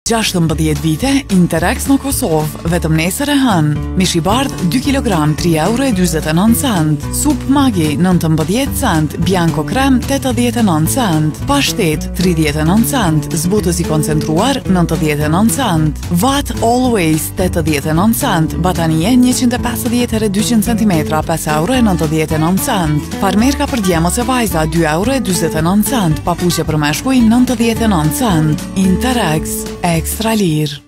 16 vite, Interex në Kosovë, vetëm nesër e hënë. Mish i bardh 2 kg, 3,29 €. Sup Maggi 19 cent, Bianco krem 89 cent, pashtet 39 cent, zbutës i koncentruar 99 cent, vat Always 89 cent, batanie 150 cm 5,99 cent, farmerka për djemës e vajza 2,29 cent, papuqe për meshkuj 99 cent. Interex Extra Lir.